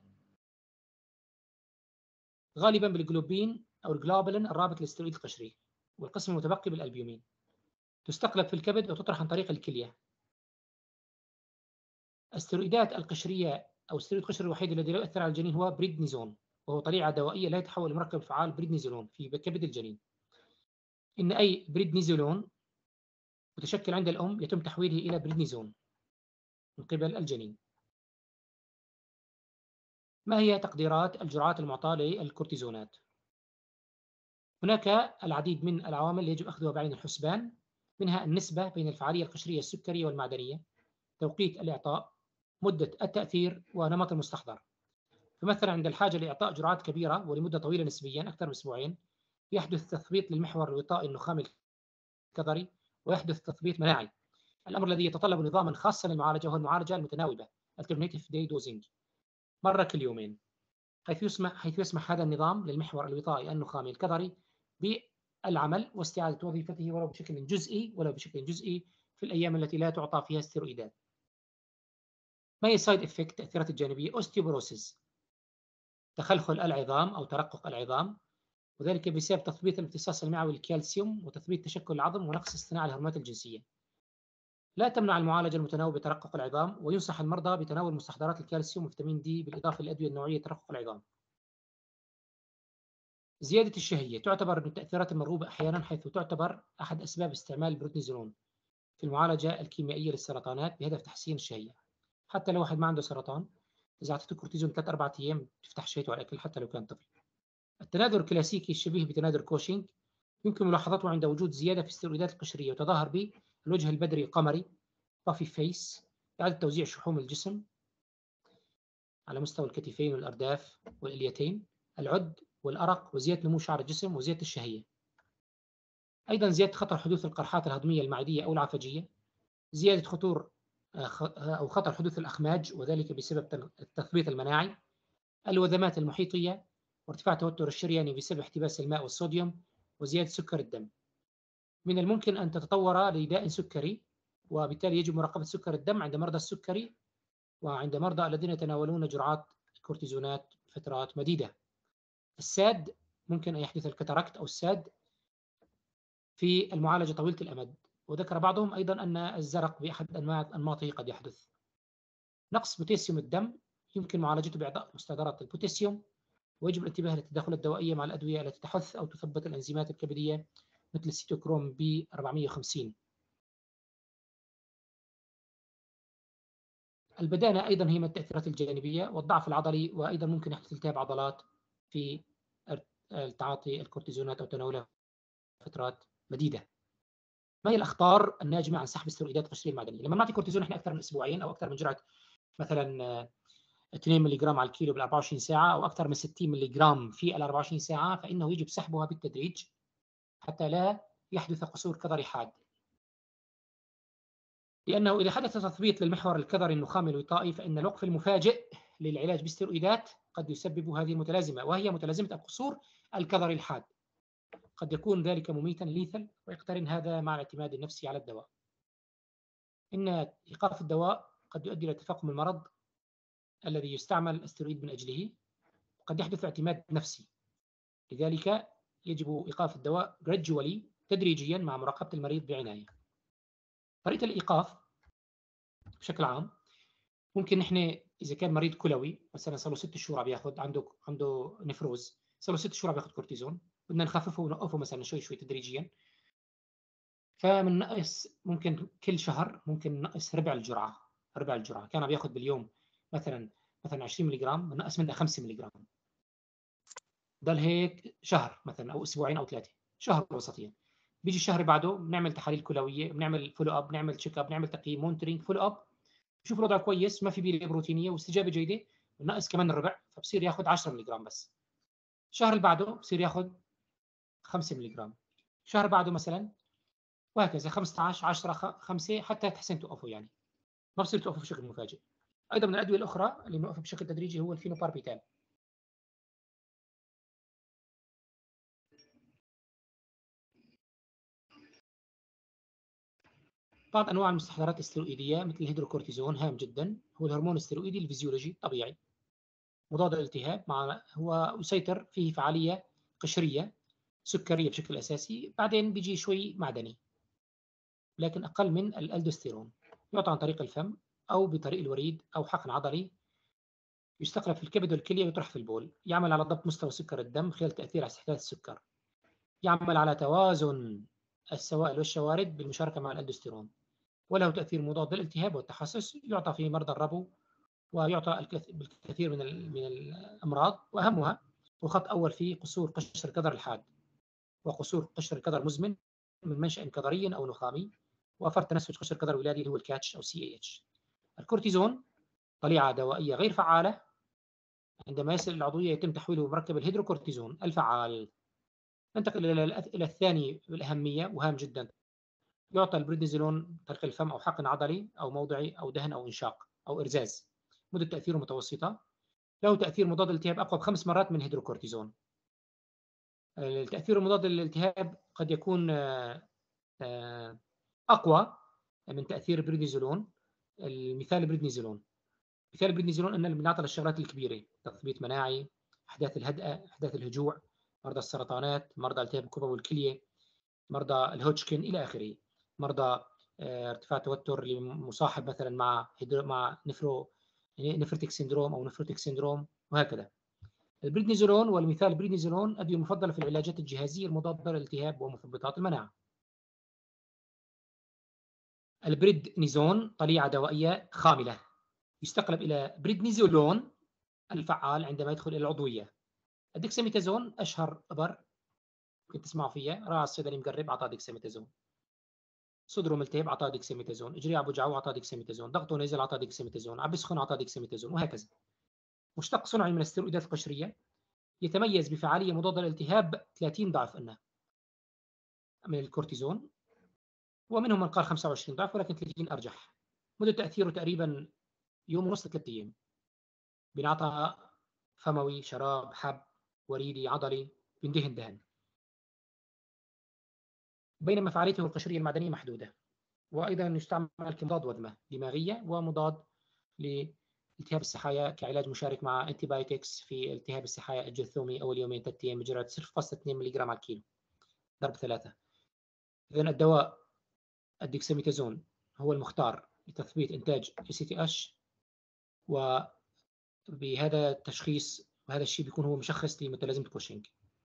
غالبا بالجلوبين أو الجلوبولين الرابط للاسترويد القشري، والقسم المتبقي بالألبيومين. تستقلب في الكبد وتطرح عن طريق الكلية. الستيرويدات القشرية أو الستيرويد القشري الوحيد الذي لا يؤثر على الجنين هو بريدنيزون، وهو طليعة دوائية لا يتحول لمركب فعال بريدنيزولون في كبد الجنين. إن أي بريدنيزولون متشكل عند الأم يتم تحويله إلى بريدنيزون من قبل الجنين. ما هي تقديرات الجرعات المعطاة للكورتيزونات؟ هناك العديد من العوامل يجب أخذها بعين الحسبان، منها النسبة بين الفعالية القشرية السكرية والمعدنية، توقيت الإعطاء، مدة التأثير، ونمط المستحضر. فمثلا عند الحاجة لإعطاء جرعات كبيرة ولمدة طويلة نسبيا أكثر من أسبوعين، يحدث تثبيط للمحور الوطائي النخامي الكظري، ويحدث تثبيط مناعي، الأمر الذي يتطلب نظاما خاصا للمعالجة هو المعالجة المتناوبة alternative day dosing مرة كل يومين، حيث يسمح حيث يسمح هذا النظام للمحور الوطائي النخامي الكظري بالعمل واستعادة وظيفته ولو بشكل جزئي ولو بشكل جزئي في الأيام التي لا تعطى فيها ستيرويدات. ما هي السايد افكت التأثيرات الجانبية؟ اوستيوبروسيس، تخلخل العظام أو ترقق العظام، وذلك بسبب تثبيط الامتصاص المعوي للكالسيوم وتثبيط تشكل العظم ونقص اصطناع الهرمونات الجنسية. لا تمنع المعالجة المتناوبة بترقق العظام، وينصح المرضى بتناول مستحضرات الكالسيوم وفيتامين دي بالإضافة للأدوية النوعية ترقق العظام. زيادة الشهية تعتبر من التأثيرات المرغوبة أحيانا، حيث تعتبر أحد أسباب استعمال البروتنيزولون في المعالجة الكيميائية للسرطانات بهدف تحسين الشهية. حتى لو واحد ما عنده سرطان، إذا أعطيته كورتيزون ثلاث أربعة أيام تفتح شهيته على الأكل حتى لو كان طفل. التناثر الكلاسيكي الشبيه بتناثر كوشينج يمكن ملاحظته عند وجود زيادة في الستيرويدات القشرية، وتظاهر بالوجه البدري القمري puffy face، إعادة توزيع شحوم الجسم على مستوى الكتفين والأرداف والإليتين، العد والأرق، وزيادة نمو شعر الجسم، وزيادة الشهية. أيضا زيادة خطر حدوث القرحات الهضمية المعدية أو العفجية، زيادة خطور أو خطر حدوث الأخماج وذلك بسبب التثبيط المناعي، الوذمات المحيطية، وارتفاع توتر الشرياني بسبب احتباس الماء والصوديوم، وزيادة سكر الدم. من الممكن أن تتطور لداء سكري، وبالتالي يجب مراقبة سكر الدم عند مرضى السكري وعند مرضى الذين يتناولون جرعات كورتيزونات فترات مديدة. الساد ممكن أن يحدث الكاتاراكت أو الساد في المعالجة طويلة الأمد، وذكر بعضهم أيضا أن الزرق بأحد أنواع أنماطه قد يحدث. نقص بوتاسيوم الدم يمكن معالجته بإعطاء مستحضرات البوتاسيوم، ويجب الانتباه للتداخلات الدوائية مع الأدوية التي تحث أو تثبط الأنزيمات الكبدية مثل السيتوكروم بي أربعمئة وخمسين. البدانة أيضا هي من التأثيرات الجانبية، والضعف العضلي، وأيضا ممكن يحدث التهاب عضلات في تعاطي الكورتيزونات أو تناولها فترات مديدة. ما هي الأخطار الناجمة عن سحب الستيرويدات القشرية المعدنية؟ لما نعطي كورتيزون احنا أكثر من أسبوعين أو أكثر من جرعة مثلا اثنين ملغ على الكيلو بال أربعة وعشرين ساعة أو أكثر من ستين ملغ في ال أربعة وعشرين ساعة، فإنه يجب سحبها بالتدريج حتى لا يحدث قصور كظري حاد، لأنه إذا حدث تثبيط للمحور الكظري النخامي الوطائي فإن الوقف المفاجئ للعلاج بالستيرويدات قد يسبب هذه المتلازمة، وهي متلازمة القصور الكظري الحاد. قد يكون ذلك مميتا ليثل، ويقترن هذا مع الاعتماد النفسي على الدواء. إن إيقاف الدواء قد يؤدي إلى تفاقم المرض الذي يستعمل الستيرويد من أجله، وقد يحدث اعتماد نفسي، لذلك يجب إيقاف الدواء gradually تدريجيا مع مراقبة المريض بعناية. طريقة الإيقاف بشكل عام ممكن نحن إذا كان مريض كلوي مثلا صار له ست شهور عم ياخذ عنده عنده نفروز، صار له ست شهور عم ياخذ كورتيزون، بدنا نخففه ونوقفه مثلا شوي شوي تدريجيا، فمن نقص ممكن كل شهر ممكن نقص ربع الجرعة ربع الجرعة كان عم ياخذ باليوم مثلا مثلا عشرين ملغ، بنقص منها خمسة ملغ، ضل هيك شهر مثلا او اسبوعين او ثلاثه، شهر وسطيا. بيجي الشهر اللي بعده بنعمل تحاليل كلويه، بنعمل فولو اب، بنعمل تشيك اب، بنعمل تقييم مونترينج فولو اب، بشوف الوضع كويس، ما في بيئه بروتينيه واستجابه جيده، بنقص كمان الربع، فبصير ياخذ عشرة ملغ بس. الشهر اللي بعده بصير ياخذ خمسة ملغ، الشهر بعده مثلا، وهكذا خمسة عشر عشرة خمسة حتى تحسن توقفوا، يعني ما بصير توقفوا بشكل مفاجئ. ايضا من الادويه الاخرى اللي بنوقفها بشكل تدريجي هو الفينوباربيتال. بعض أنواع المستحضرات الاستروئيدية مثل الهيدروكورتيزون هام جدا، هو الهرمون الاستروئيدي الفيزيولوجي الطبيعي مضاد للالتهاب، مع هو يسيطر فيه فعالية قشرية سكرية بشكل أساسي، بعدين بيجي شوي معدني لكن أقل من الألدوستيرون. يعطى عن طريق الفم أو بطريق الوريد أو حقن عضلي، يستخلص في الكبد والكلية ويطرح في البول. يعمل على ضبط مستوى سكر الدم خلال تأثير على استحداث السكر. يعمل على توازن السوائل والشوارد بالمشاركة مع الألدوستيرون، وله تأثير مضاد للالتهاب والتحسس. يعطى في مرضى الربو، ويعطى بالكثير من من الأمراض، وأهمها هو خط أول في قصور قشر الكظر الحاد وقصور قشر الكظر مزمن من منشأ كظري أو نخامي، وأفر تنسج قشر الكظر الولادي اللي هو الكاتش أو سي اتش. الكورتيزون طليعة دوائية غير فعالة، عندما يصل العضوية يتم تحويله مركب الهيدروكورتيزون الفعال. ننتقل إلى الثاني بالأهمية وهام جدا. يعطى البريدنيزولون طريق الفم أو حقن عضلي أو موضعي أو دهن أو إنشاق أو إرزاز. مدة تأثيره متوسطة، له تأثير مضاد للالتهاب أقوى بخمس مرات من الهيدروكورتيزون. التأثير المضاد للالتهاب قد يكون أقوى من تأثير البريدنيزولون. المثال البريدنيزولون مثال البريدنيزولون أن بنعطي للشغلات الكبيرة، تثبيت مناعي، أحداث الهدأة، أحداث الهجوع، مرضى السرطانات، مرضى التهاب الكبد والكلية، مرضى الهوتشكن إلى آخره، مرضى ارتفاع توتر اللي مصاحب مثلا مع مع نفرو نفرتيك سيندروم أو نفروتيك سيندروم وهكذا. البريدنيزولون والمثال البريدنيزولون أدوية مفضلة في العلاجات الجهازية المضادة للالتهاب ومثبطات المناعة. البريدنيزون طليعة دوائية خاملة، يستقلب إلى بريدنيزولون الفعال عندما يدخل إلى العضوية. الديكساميتازون أشهر إبر كنت تسمعوا فيها، راعي الصيدلي مقرب أعطاه ديكساميتازون، صدره ملتهب أعطاه ديكساميتازون، إجريه أبو جعو أعطاه ديكساميتازون، ضغطه نزل أعطاه ديكساميتازون، عبي سخن أعطاه ديكساميتازون، وهكذا. مشتق صنعي من الستيرويدات القشرية، يتميز بفعالية مضادة للالتهاب ثلاثين ضعف أنه من الكورتيزون، ومنهم من قال خمسة وعشرين ضعف، ولكن ثلاثين أرجح. مدة تأثيره تقريبا يوم ونص لثلاث أيام. بنعطى فموي، شراب، حب، وريدي، عضلي، بندهن دهن. بينما فعاليته القشرية المعدنية محدودة. وأيضا يستعمل كمضاد وذمة دماغية ومضاد لالتهاب السحايا كعلاج مشارك مع انتيبايوتكس في التهاب السحايا الجرثومي أول يومين ثلاث أيام بجرعة صفر فاصلة اثنين ملغ على الكيلو ضرب ثلاثة. إذن الدواء الديكساميتازون هو المختار لتثبيت إنتاج إي سي تي إتش، وبهذا التشخيص وهذا الشيء بيكون هو مشخص لمتلازمة كوشنج.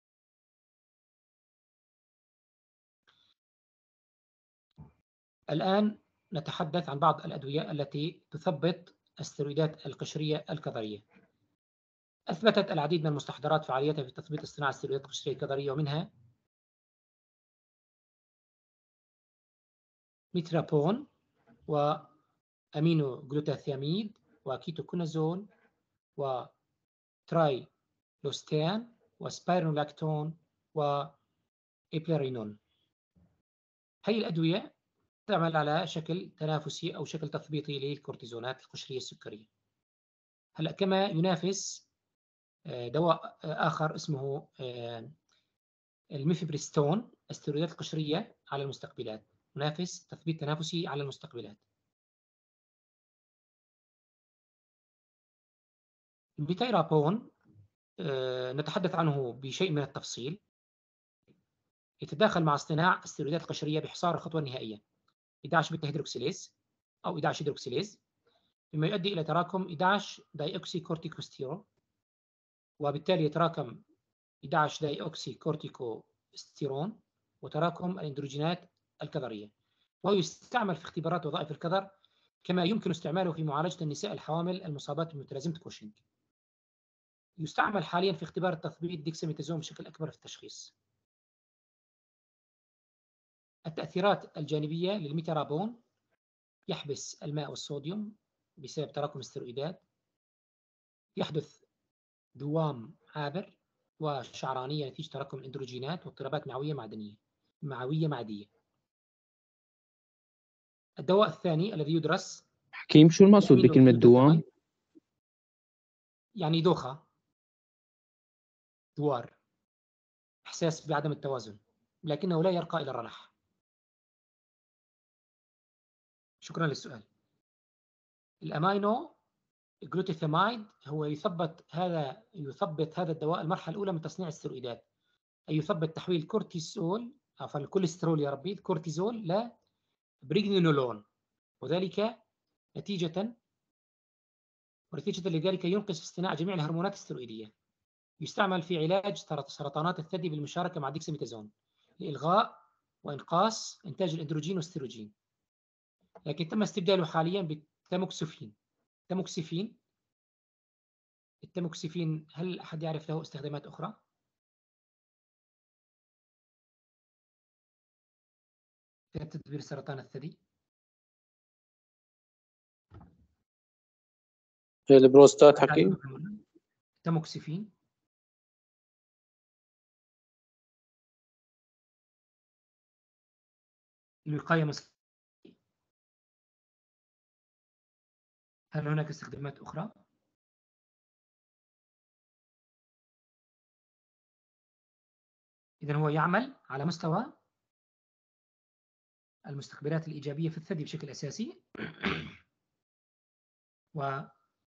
الآن نتحدث عن بعض الأدوية التي تثبط الستيرويدات القشرية الكظرية. أثبتت العديد من المستحضرات فعاليتها في تثبيط اصطناع الستيرويدات القشرية الكظرية، ومنها ميترابون وأمينو جلوتاثياميد وكيتوكونازول وترايلوستان وسبايرونولاكتون وإبلارينون. هي الأدوية تعمل على شكل تنافسي أو شكل تثبيطي للكورتيزونات القشرية السكرية. هلا كما ينافس دواء آخر اسمه الميفيبريستون الستيرويدات القشرية على المستقبلات، ينافس تثبيت تنافسي على المستقبلات. البيتايرابون نتحدث عنه بشيء من التفصيل. يتداخل مع اصطناع الستيرويدات القشرية بحصار الخطوة النهائية إحدى عشر بيتا هيدروكسيليز أو إحدى عشر هيدروكسيليز، مما يؤدي إلى تراكم إحدى عشر دايوكسي كورتيكوستيرون، وبالتالي يتراكم إحدى عشر دايوكسي كورتيكوستيرون وتراكم الأندروجينات الكظرية، وهو يستعمل في اختبارات وظائف الكظر، كما يمكن استعماله في معالجة النساء الحوامل المصابات بمتلازمة كوشنج. يستعمل حاليا في اختبار التثبيت ديكساميتازون بشكل أكبر في التشخيص. التأثيرات الجانبية للميترابون: يحبس الماء والصوديوم بسبب تراكم الستيرويدات، يحدث دوام عابر وشعرانية نتيجة تراكم الأندروجينات واضطرابات معوية معدنية معوية معدية. الدواء الثاني الذي يدرس حكيم، شو المقصود بكلمة دوام؟ يعني دوخة، دوار، إحساس بعدم التوازن، لكنه لا يرقى إلى الرنح. شكرا للسؤال. الأمينو جلوتاثيمايد هو يثبت هذا يثبت هذا الدواء المرحلة الأولى من تصنيع الستيرويدات، أي يثبت تحويل كورتيسول عفوا الكوليسترول يا ربي الكورتيزول لبريجنينولون، وذلك نتيجة ونتيجة لذلك ينقص في اصطناع جميع الهرمونات الستيرويدية. يستعمل في علاج سرطانات الثدي بالمشاركة مع ديكساميثازون لإلغاء وإنقاص إنتاج الأندروجين والستيروجين، لكن تم استبداله حاليا بالتاموكسيفين. التاموكسيفين التاموكسيفين هل أحد يعرف له استخدامات أخرى؟ في تدبير سرطان الثدي؟ البروستات حكيم. التاموكسيفين الوقاية من هل هناك استخدامات أخرى؟ إذن هو يعمل على مستوى المستقبلات الإيجابية في الثدي بشكل أساسي، و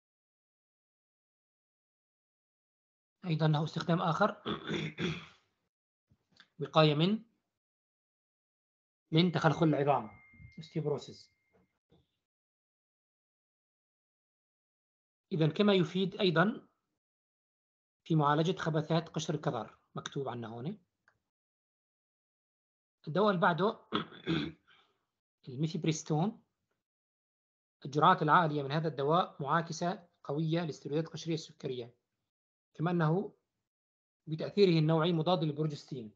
أيضا له استخدام آخر وقاية من من تخلخل العظام osteoporosis. إذن كما يفيد أيضا في معالجة خبثات قشر الكظر، مكتوب عنه هون. الدواء اللي بعده الميثيبريستون. الجرعات العالية من هذا الدواء معاكسة قوية للستيرويدات القشرية السكرية، كما أنه بتأثيره النوعي مضاد للبروجستين.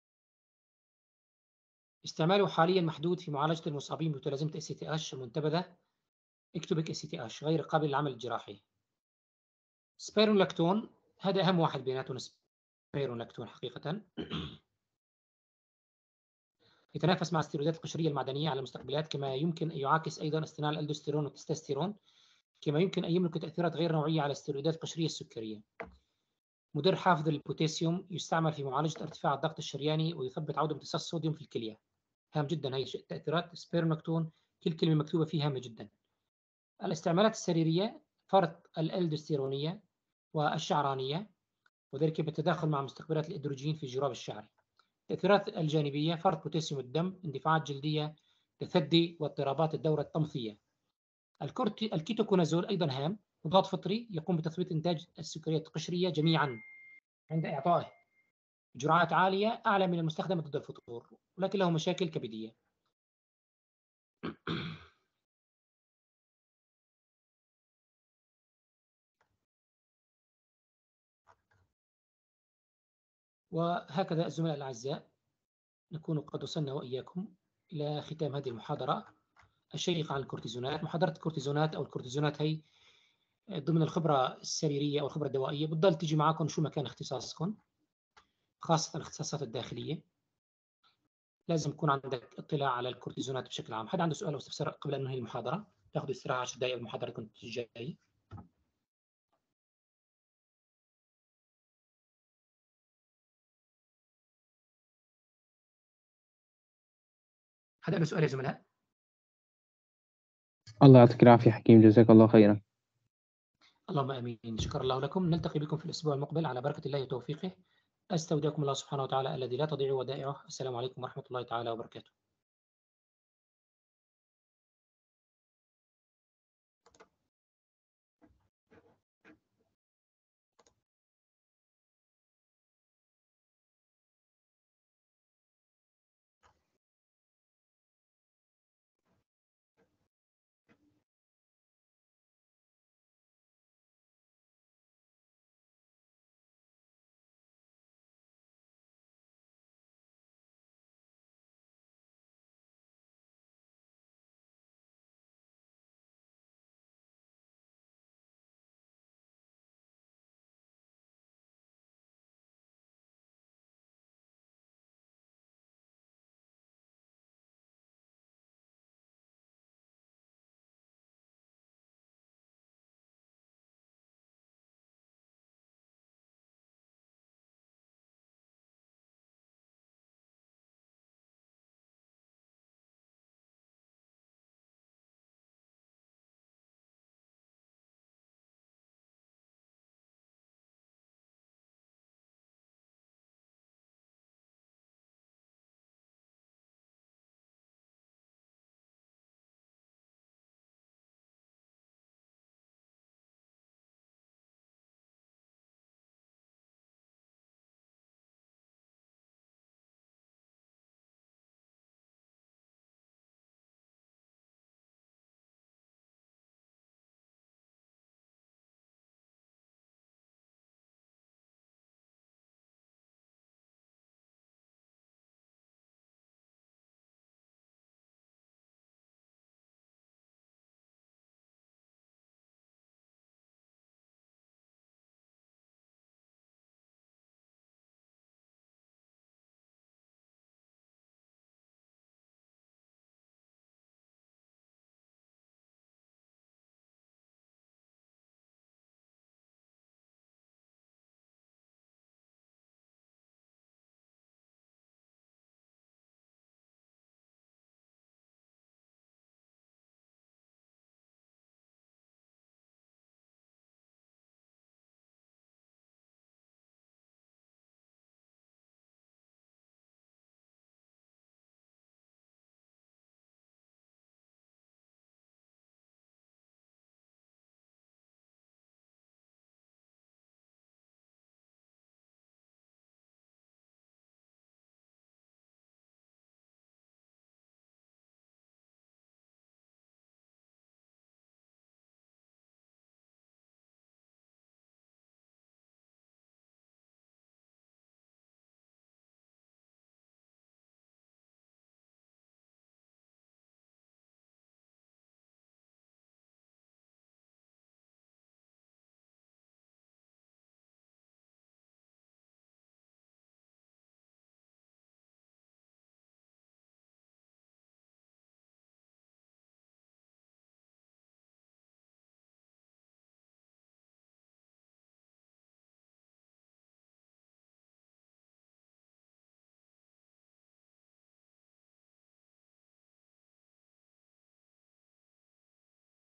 استعماله حاليا محدود في معالجة المصابين بمتلازمة اس تي اش المنتبذة اكتوبيك اس تي اش غير قابل للعمل الجراحي. سبيرونلاكتون هذا أهم واحد بيناتهم، سبيرونلاكتون حقيقة يتنافس مع الستيرويدات القشرية المعدنية على المستقبلات، كما يمكن أن يعاكس أيضا اصطناع الألدوستيرون والتستوستيرون، كما يمكن أن يملك تأثيرات غير نوعية على الستيرويدات القشرية السكرية. مدر حافظ للبوتاسيوم، يستعمل في معالجة ارتفاع الضغط الشرياني ويثبت عودة امتصاص الصوديوم في الكلية. هام جدا هي التأثيرات سبيرونلاكتون، كل كلمة مكتوبة فيها هامة جدا. الاستعمالات السريرية فرط الألدوستيرونية والشعرانية، وذلك بالتداخل مع مستقبلات الإدروجين في الجراب الشعري. التأثيرات الجانبية فرط بوتاسيوم الدم، اندفاعات جلدية، تثدي واضطرابات الدورة الطمثية. الكيتوكونازول أيضا هام، مضاد فطري يقوم بتثبيط إنتاج السكريات القشرية جميعا عند إعطائه جرعات عالية أعلى من المستخدمة ضد الفطور، ولكن له مشاكل كبدية. وهكذا الزملاء الأعزاء نكون قد وصلنا وإياكم إلى ختام هذه المحاضرة الشيقة عن الكورتيزونات. محاضرة الكورتيزونات أو الكورتيزونات هي ضمن الخبرة السريرية أو الخبرة الدوائية، بتضل تيجي معكم شو ما كان اختصاصكم، خاصة الاختصاصات الداخلية. لازم يكون عندك اطلاع على الكورتيزونات بشكل عام. حد عنده سؤال أو استفسار قبل أن ننهي المحاضرة؟ تاخذوا استراحة عشر دقائق المحاضرة كنت جاي. حد عنده سؤال يا زملاء؟ الله يعطيك العافية حكيم، جزاك الله خيرا. اللهم امين. شكر الله لكم. نلتقي بكم في الاسبوع المقبل على بركة الله وتوفيقه. استودعكم الله سبحانه وتعالى الذي لا تضيع ودائعه. السلام عليكم ورحمة الله تعالى وبركاته.